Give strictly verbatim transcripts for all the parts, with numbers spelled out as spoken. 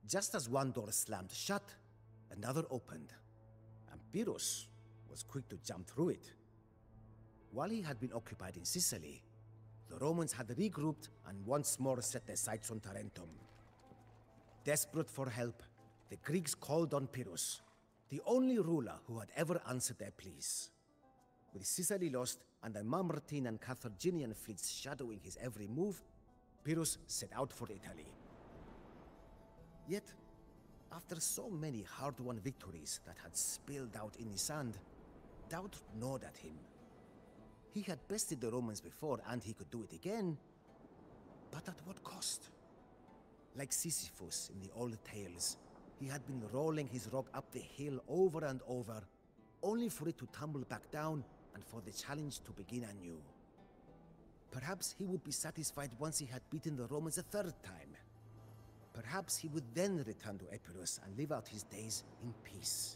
Just as one door slammed shut, another opened, and Pyrrhus was quick to jump through it. While he had been occupied in Sicily, the Romans had regrouped and once more set their sights on Tarentum. Desperate for help, the Greeks called on Pyrrhus, the only ruler who had ever answered their pleas. With Sicily lost and the Mamertine and Carthaginian fleets shadowing his every move, Pyrrhus set out for Italy. Yet, after so many hard-won victories that had spilled out in the sand, doubt gnawed at him. He had bested the Romans before, and he could do it again, but at what cost? Like Sisyphus in the old tales, he had been rolling his rock up the hill over and over, only for it to tumble back down and for the challenge to begin anew. Perhaps he would be satisfied once he had beaten the Romans a third time. Perhaps he would then return to Epirus and live out his days in peace.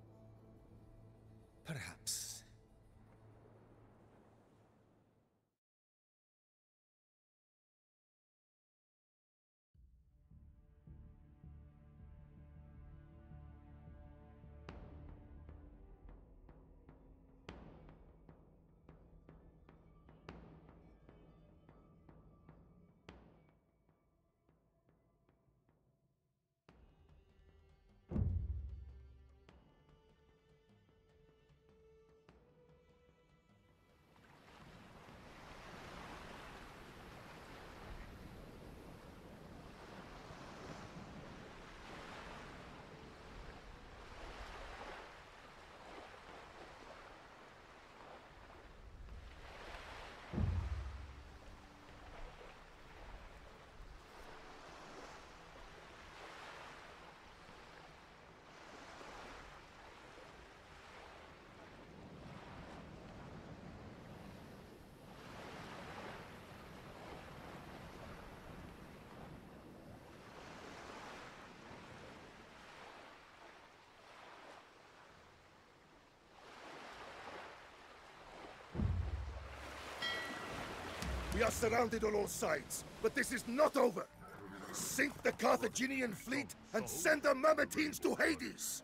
Perhaps. We are surrounded on all sides, but this is not over. Sink the Carthaginian fleet and send the Mamertines to Hades!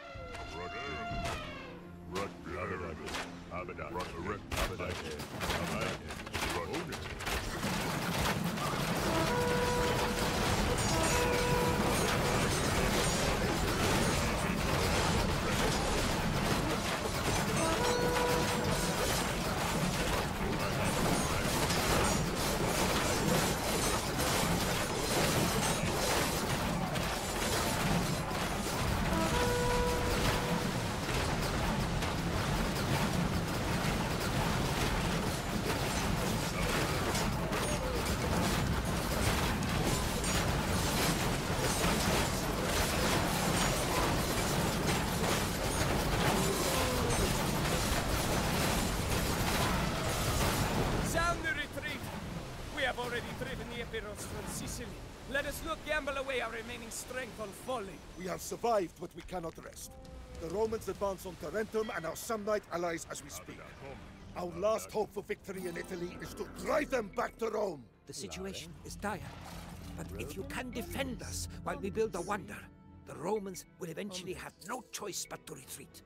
From Sicily. Let us not gamble away our remaining strength on folly. We have survived, but we cannot rest. The Romans advance on Tarentum and our Samnite allies as we speak. Our last hope for victory in Italy is to drive them back to Rome. The situation is dire, but if you can defend us while we build a wonder, the Romans will eventually have no choice but to retreat.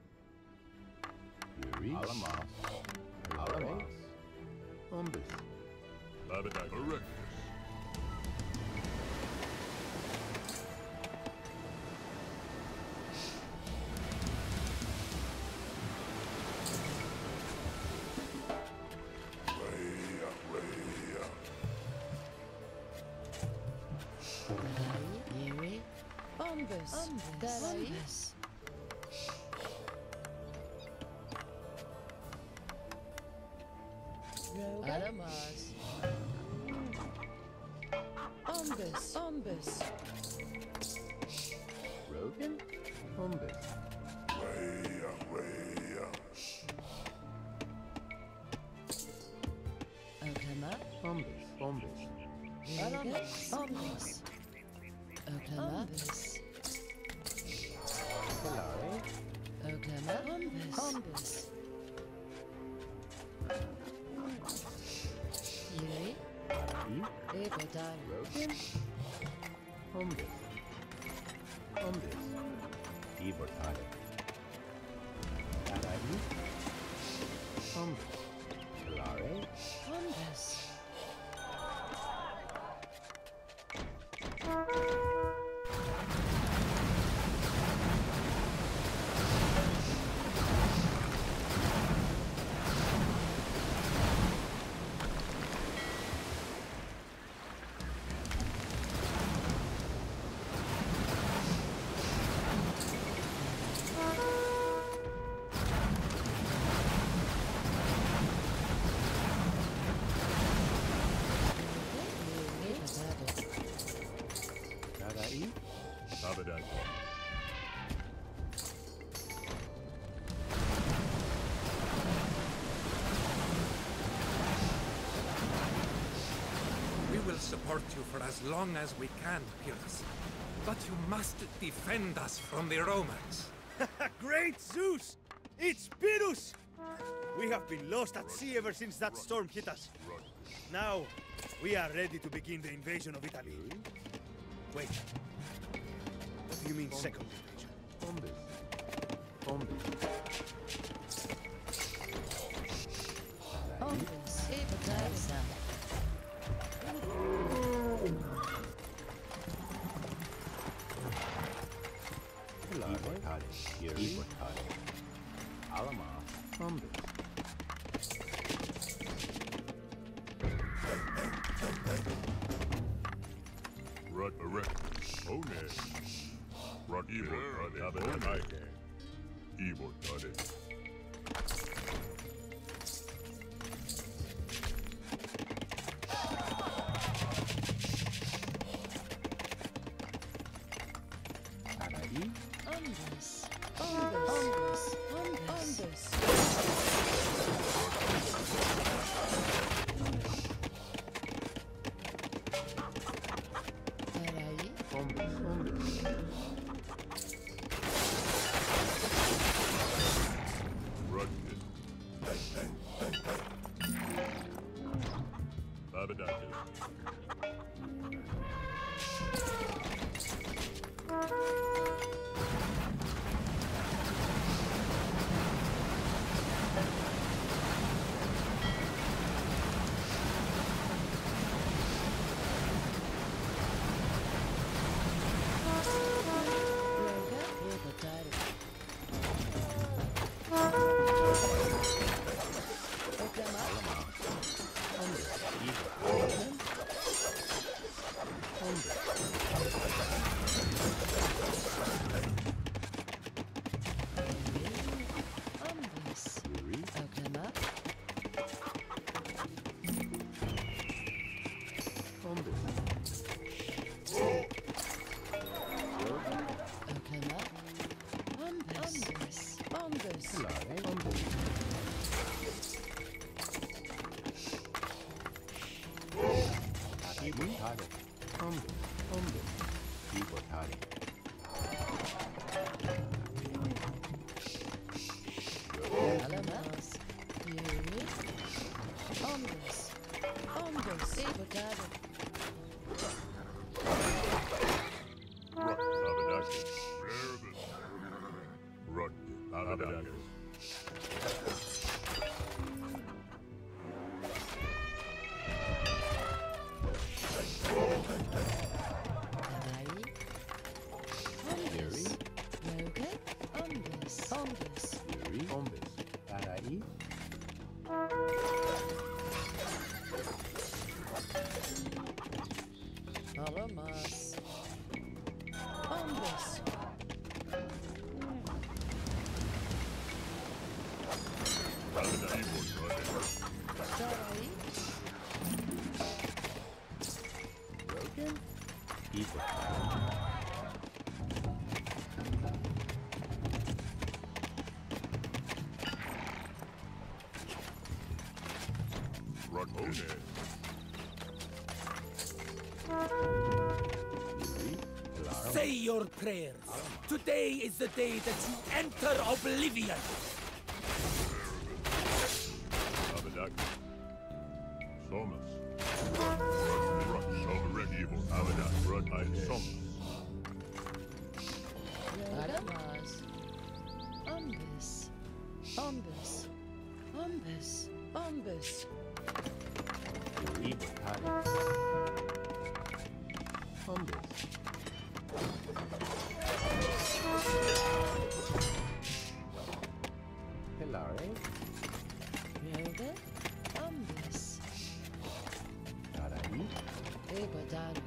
Alamas. Alamas. Umbus. Correct. Ombus. Ombus. Alamas. Ombus. Ombus. Rogan? Umbus. Rhea, Rhea. Oklahoma. Umbus. Umbus. Alamas. Ombus. Oklahoma. Polari. Oklahoma. Ombus. Ombus. Yuri. Ari. Epotan. Rogan. Umbus. Portale. Adai. Umbus. Solare. Umbus. Adai. Abadan. We will support you for as long as we can, Pyrrhus. But you must defend us from the Romans. Great Zeus! It's Pyrrhus! We have been lost at sea ever since that storm hit us. Now, we are ready to begin the invasion of Italy. Wait. What do you mean second invasion? Umbus. Umbus. Umbus. Ebedaisa. Solare. Portale. Fury. Portale. Alama. Umbus. Rut erect. One. Rut evil. Abadan. Evil. Done. Adai. Umbus. Umbus. Umbus. Umbus. Adai. Umbus. Umbus. Rut it. Abadan. Roga. Ebedaisa. Oklama. Umbus. Fury. Oklama. Umbus. Oklama. Umbus. Umbus. Solare. Umbus. Adai. Portale. Umbus. Umbus. I portale. Alamas. Fury. Umbus. Umbus. Ebedaisa. Rut. Abadan. Rut. Abadan. Adai. Umbus. Roga. Umbus. Umbus. Fury. Umbus. Adai. Alamas. Umbus. Abadan. Evil. Done. Darai. Broken. I portale. Rut. One. Fury. Solare. Say your prayers. Today is the day that you enter oblivion. Abadan. Somas. Rut. Sovereign evil. Abadan. Rut. I Somas. Alamas. Ombus. Ombus. Ombus. Hilari. Roga. Ombus. Tarai. Ebodado.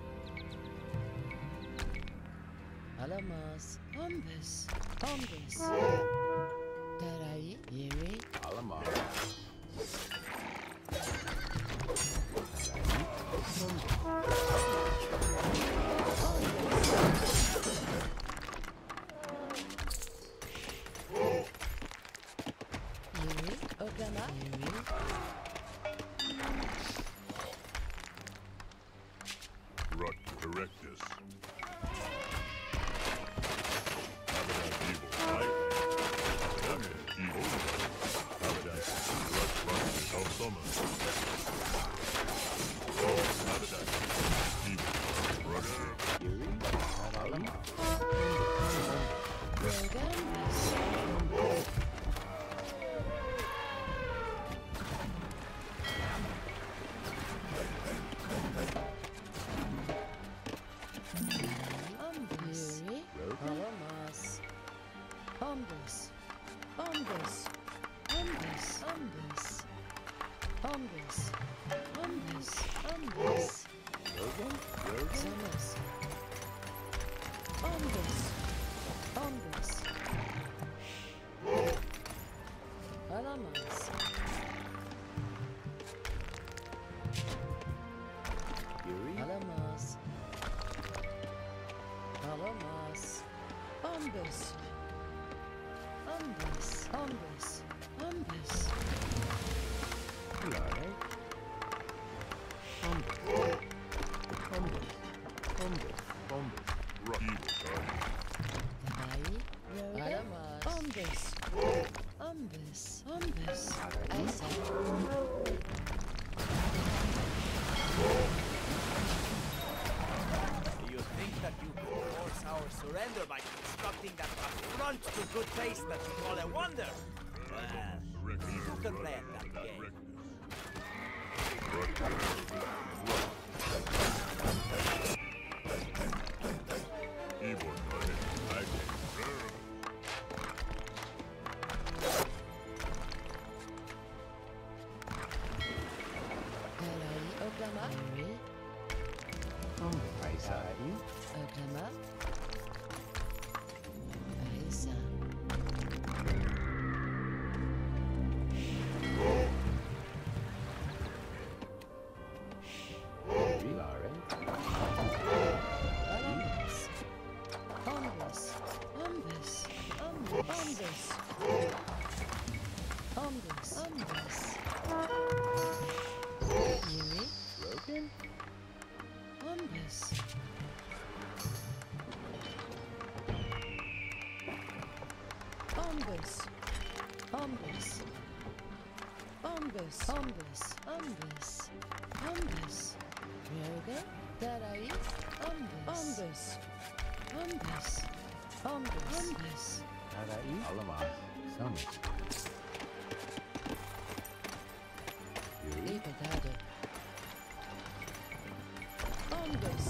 Alamas. Ombus. Ombus. Tarai. Yeri. Alamar. Yeri. Ogama. Yeri. Rut Erectus. Habitat Evil. Right. Habitat Evil. Habitat Rut Rut of Summer. Habitat Evil. Rut. Yuri. Alamar. Roga. Ombus. Yeri. Alamas. Ombus. Ombus. Ombus. Ombus. Ombus. Ombus. Ombus. Rogan. Rogan. Summers. Ombus. Ombus. Alamas. Yuri. Alamas. Alamas. Ombus. Ombus. Ombus. Ombus. Hilari. Ombus. Ombus. Ombus. Ombus. Rut. Evil. Tabai. Alamas. Ombus. Ombus. Ombus. Asa. Do you think that you could force our surrender by constructing that affront to good taste that you call a wonder? Well, you can play at that game. Evil. I think. Tarai. Oklama. Yeri. Ombus. Aisai. Oklama. Aisa. Hilari. Alamas. Ombus. Ombus. Ombus. Ombus. Ombus. Yeri. Rogan. Ombus. Ombus. Ombus. Ombus. Ombus. Ombus. Ombus. Yoga. Tarai. Ombus. Ombus. Ombus. Ombus. Ombus. Tarai. Alamar. Summers. Yuri. Ebodado. Ombus.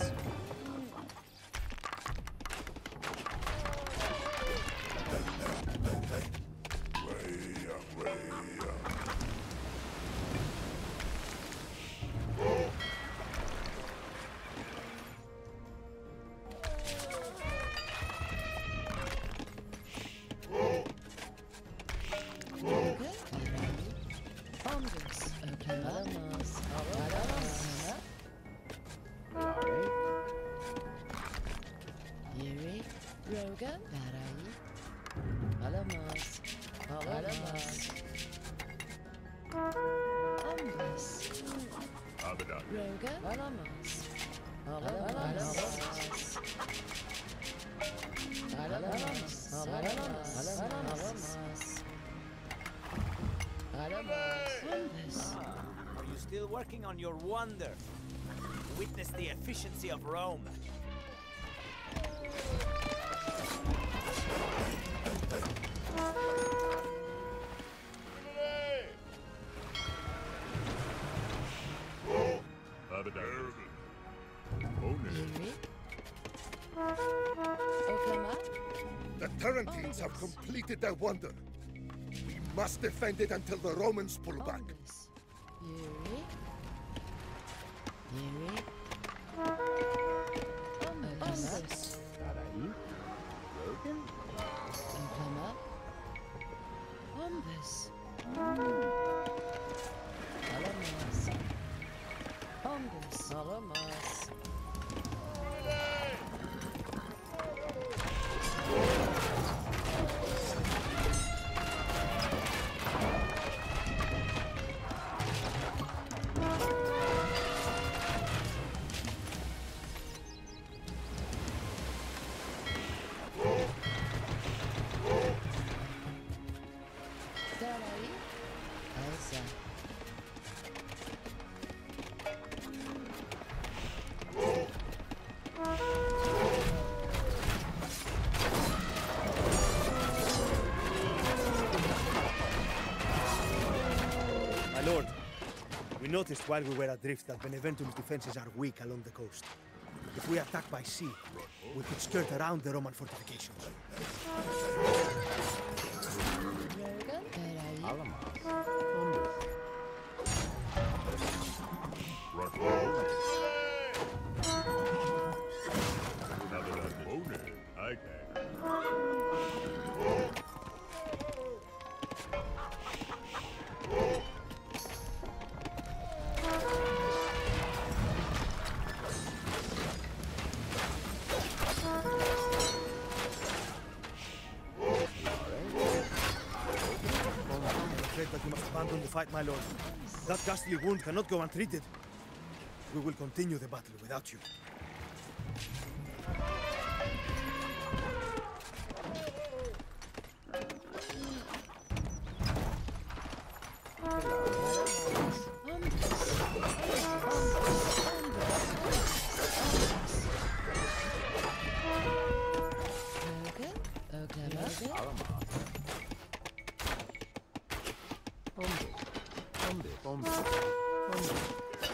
Yoga. Ombus. Alamas. Alamas. Hilari. Yeri. Roga. Tarai. Alamas. Alamas. Ombus. Habitat. Roga. Alamas. Alamas. Alamas. Alamas. Alamas. Alamas. Ombus. Are you still working on your wonder? Witness the efficiency of Rome. Alama. The Tarentines have completed their wonder. We must defend it until the Romans pull back. Ombus. Yuri. Yuri. Ombus. Sarai. Rogan. Oklama. Ombus. Alamas. Ombus. Alamas. Sarai. Elsa. My lord, we noticed while we were adrift that Beneventum's defenses are weak along the coast. If we attack by sea, we could skirt around the Roman fortifications. Rogan. Sarai. Alamas. Ombus. Abadani. I can. I'm afraid that you must abandon the fight, my lord. That ghastly wound cannot go untreated. We will continue the battle without you. Rogan. Oklama. Alamas. Ombus. Ombus. Ombus. Ombus.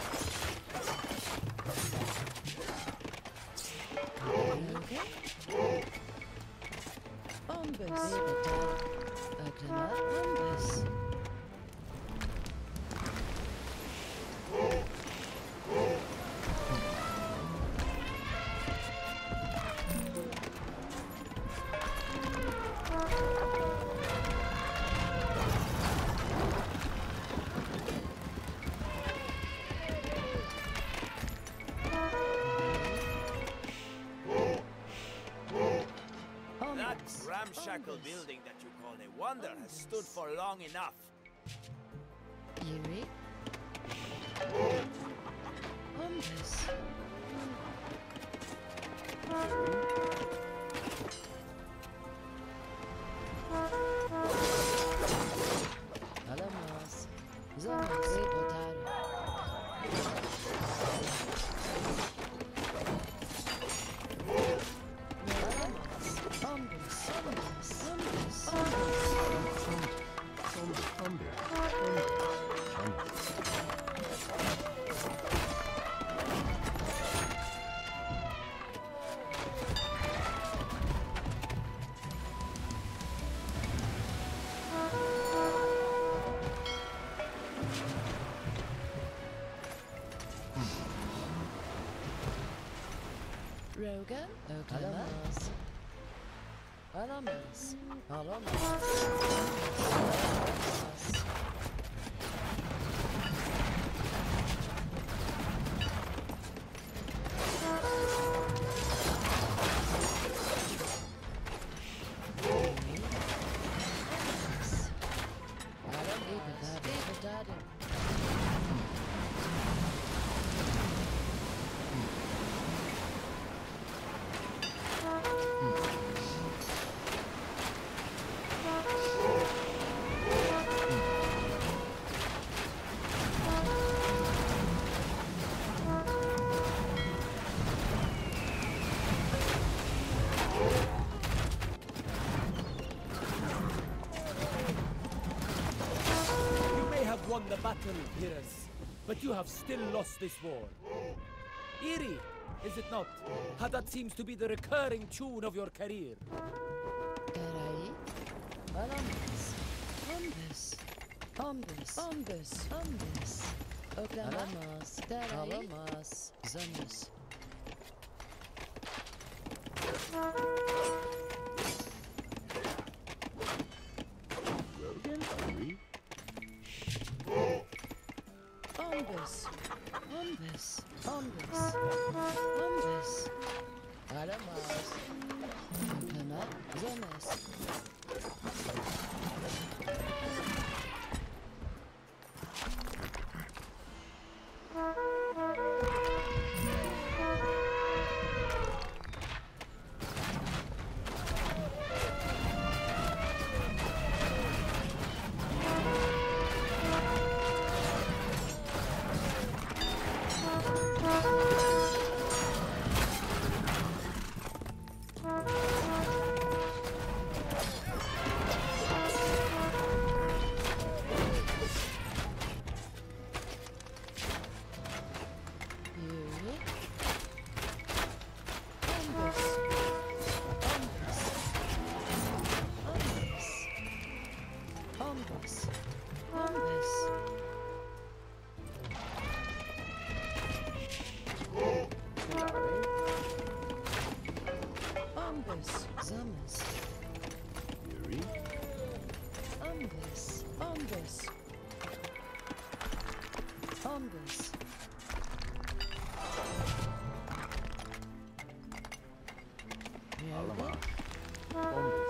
Rogan. Ombus. Oklama. Ombus. That Ombus. ramshackle Ombus. building that you call a wonder has stood for long enough. Yuri. Ombus. Alamas. Zombis. Potato. Alamas. Ombus. Ombus. Ombus. Ombus. Ombus. Ombus. Rogan. Alamas. Alamas. Alamas. You may have won the battle, Pyrrhus, but you have still lost this war. Iri, is it not? How that seems to be the recurring tune of your career. Darai. Alamas. Ombus. Ombus. Ombus. Ombus. Oklama. Alamas. Darai. Alamas. Zamus. Rogan, hungry? Ombus. Ombus. Ombus. Ombus. Alamas. Oklama. Zamus. Zamas. Yuri? Ombus. Ombus. Ombus. Alama. Ombus.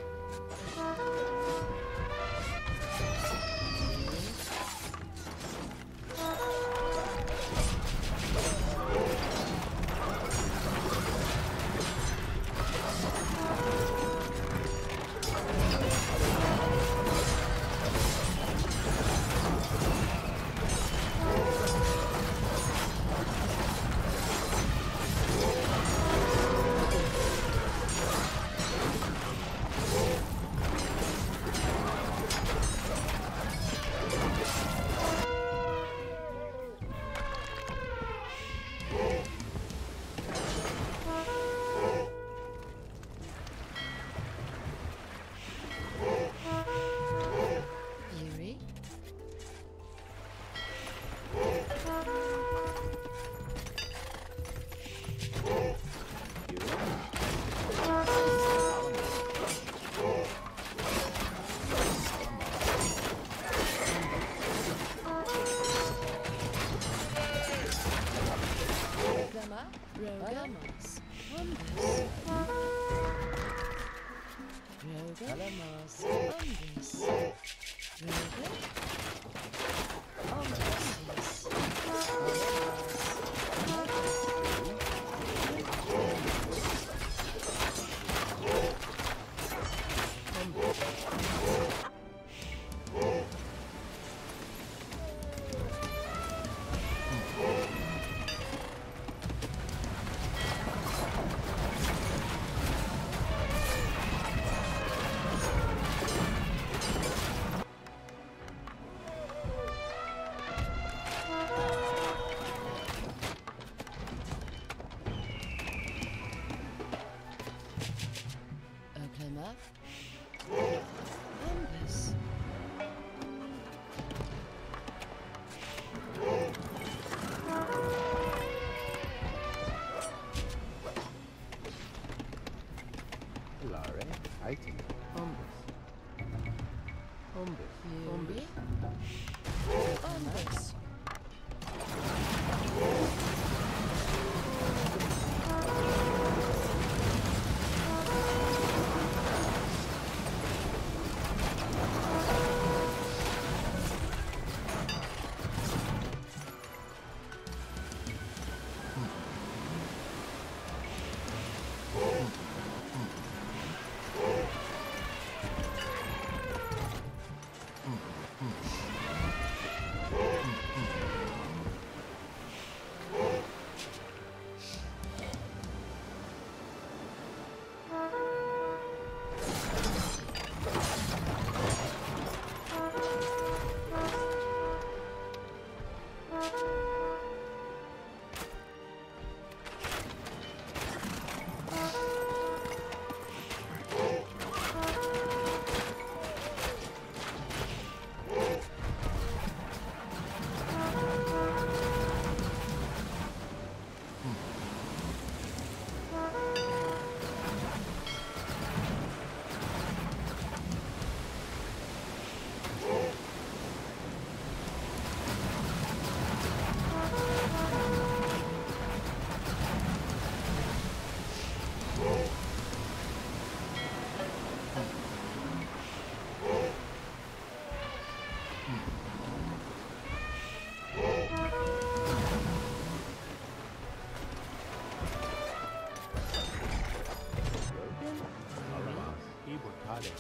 Yuri. Oklama. Alamas. Ombus. Rogan. Alamas. Ombus. Rogan. Ombus. Oklama. Ombus. Lare. Item. Ombus. Ombus. Yuri. Ombus. Vale.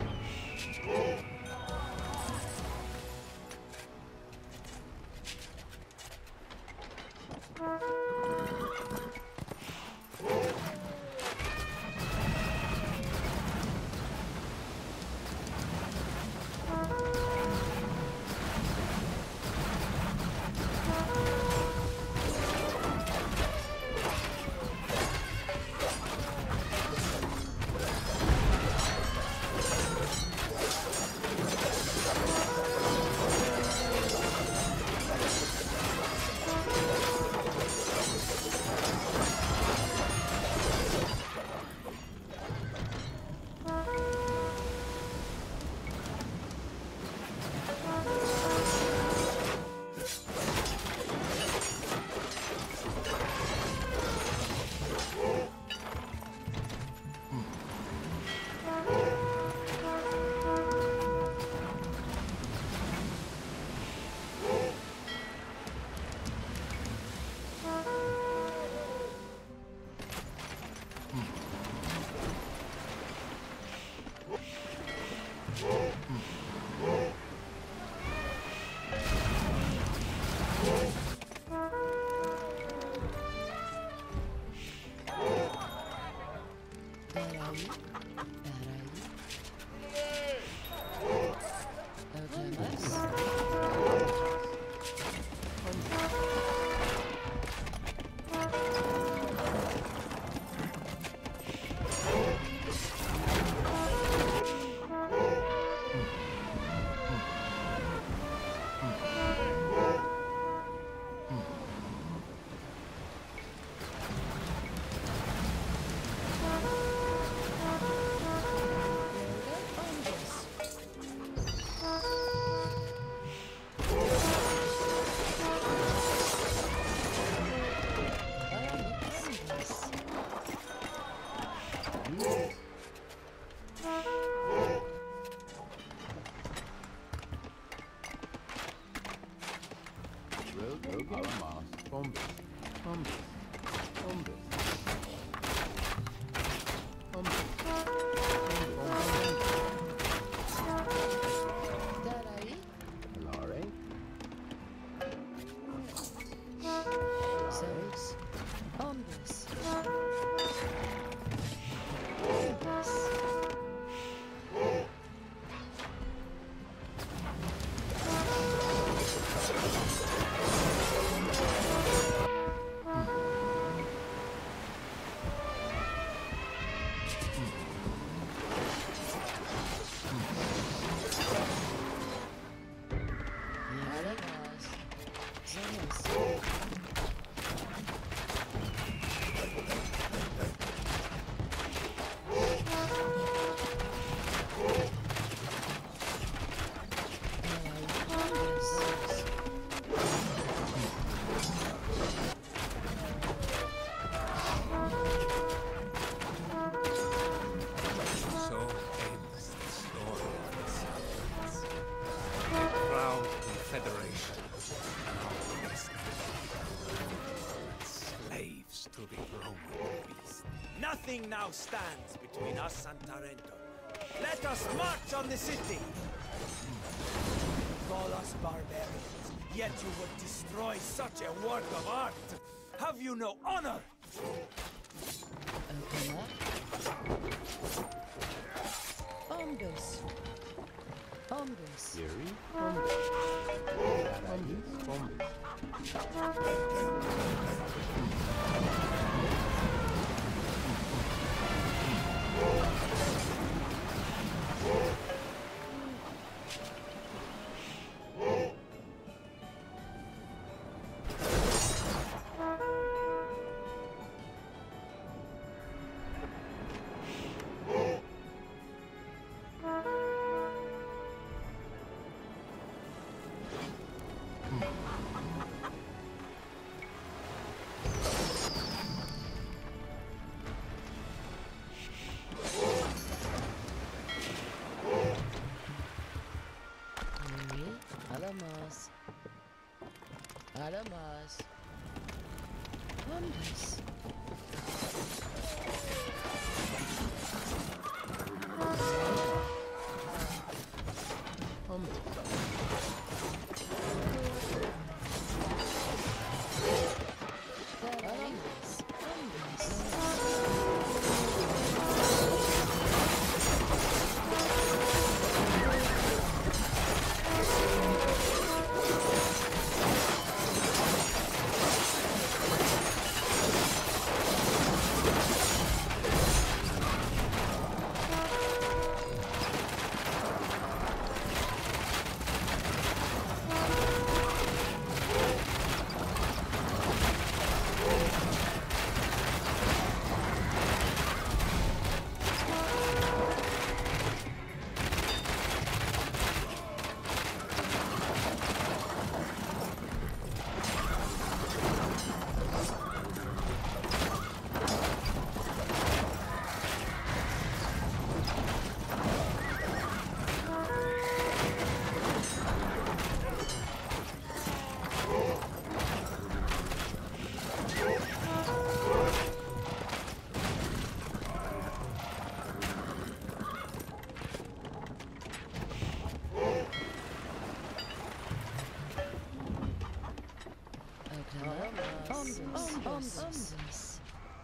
Peraí. Peraí. Ödemez. Alamas. Bombes. Bombes. Bombes. Bombes. Peraí. Lare. Seis. Hombres. Hombres. Alamas. Zeus. So ends the story of the Saxons. Proud confederation, now slaves to the Roman beast. Nothing now stands between us and Tarento. Let us march on the city! Call us barbarians, yet you would destroy such a work of art! Have you no honor? Open up. Hombres. Hombres. Yuri. Bombes. Bombes. Bombes. Oui. Alamas. Alamas. Hombres. Ombus. Ombus.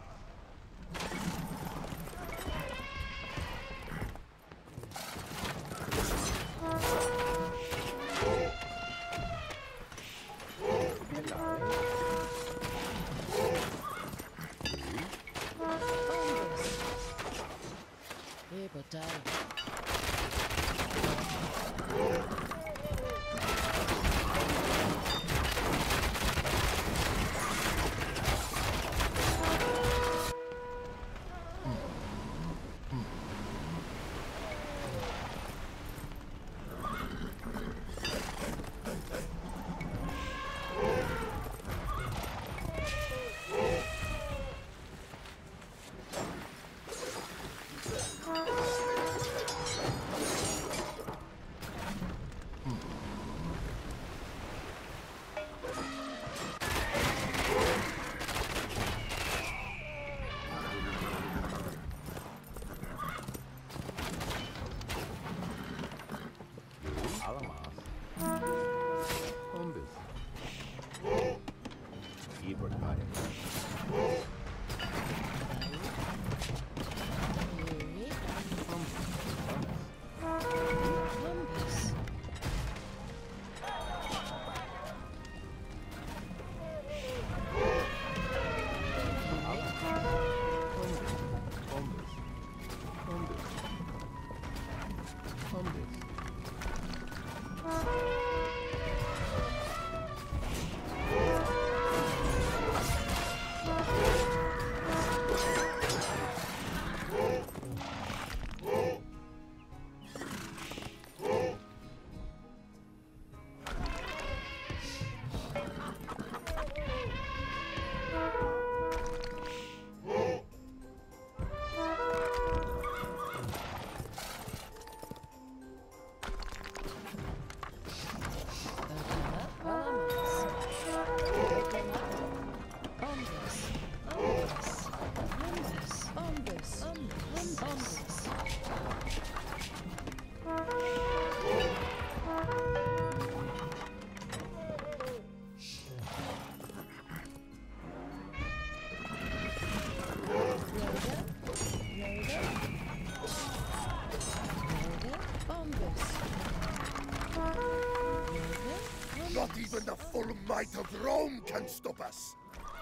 Not even the full might of Rome can stop us.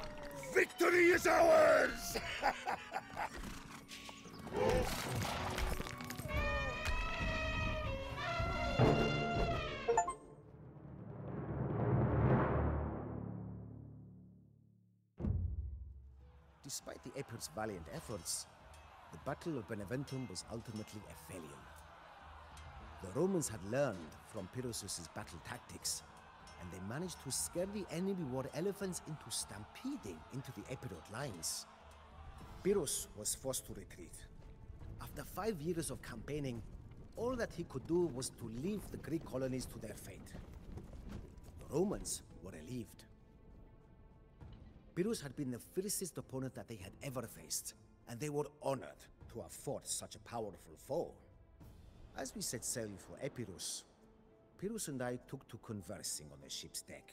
Victory is ours! Despite the Epir's valiant efforts, the Battle of Beneventum was ultimately a failure. The Romans had learned from Pyrrhus' battle tactics, and they managed to scare the enemy war elephants into stampeding into the Epirot lines. Pyrrhus was forced to retreat. After five years of campaigning, all that he could do was to leave the Greek colonies to their fate. The Romans were relieved. Pyrrhus had been the fiercest opponent that they had ever faced, and they were honored to have fought such a powerful foe. As we set sail for Epirus, Pyrrhus and I took to conversing on the ship's deck.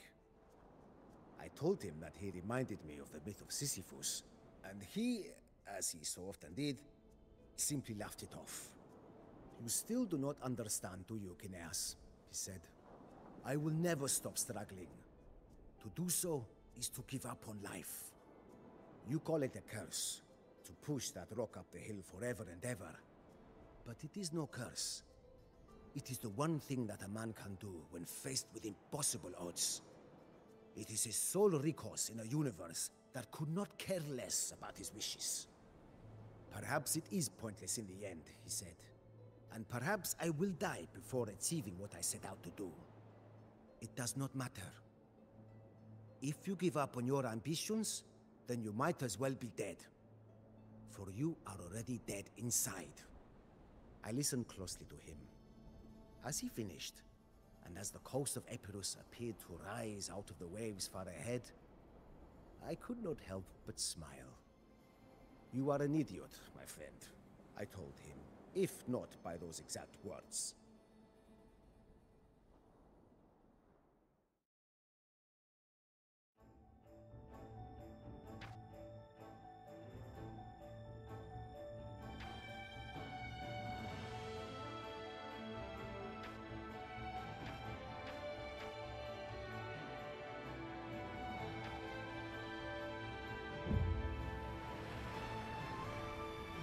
I told him that he reminded me of the myth of Sisyphus, and he, as he so often did, simply laughed it off. "You still do not understand, do you, Kineas?" he said. "I will never stop struggling. To do so is to give up on life. You call it a curse, to push that rock up the hill forever and ever. But it is no curse. It is the one thing that a man can do when faced with impossible odds. It is his sole recourse in a universe that could not care less about his wishes. Perhaps it is pointless in the end," he said. "And perhaps I will die before achieving what I set out to do. It does not matter. If you give up on your ambitions, then you might as well be dead. For you are already dead inside." I listened closely to him. As he finished, and as the coast of Epirus appeared to rise out of the waves far ahead, I could not help but smile. "You are an idiot, my friend," I told him, if not by those exact words.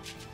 Ivo.